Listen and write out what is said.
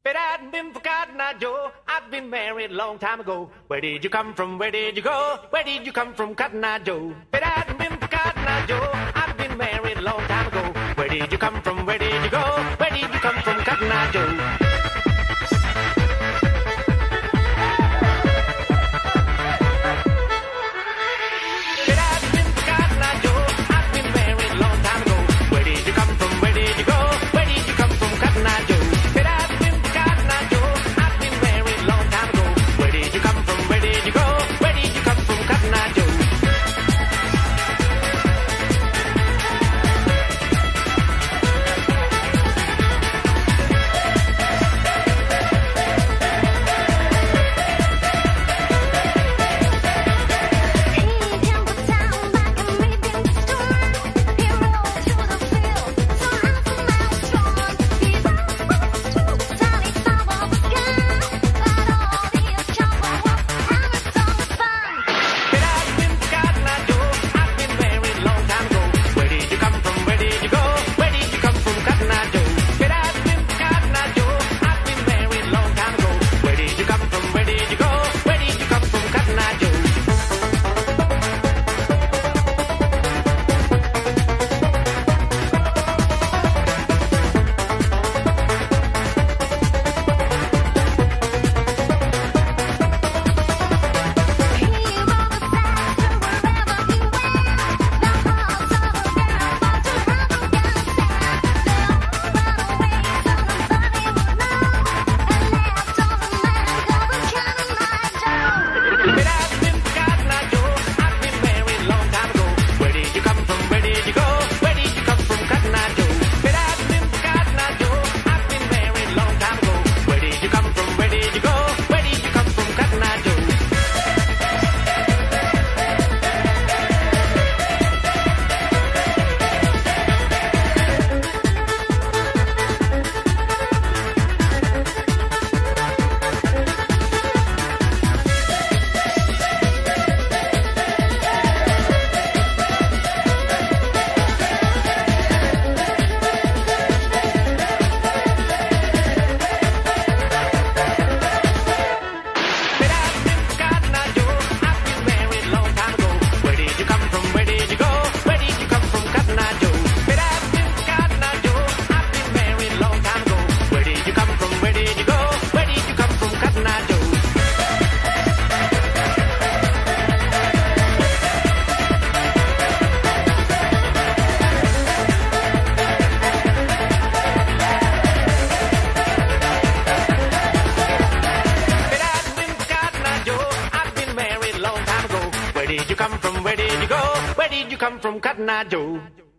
But I hadn't been forgotten, now, Joe. I've been married a long time ago. Where did you come from? Where did you go? Where did you come from, Cotton Eye Joe? But I hadn't been forgotten, now, Joe. I've been married a long time ago. Where did you come from? Where did you go? Where did you come from, Cotton Eye Joe? Where did you come from? Where did you go? Where did you come from, Cotton Eye Joe?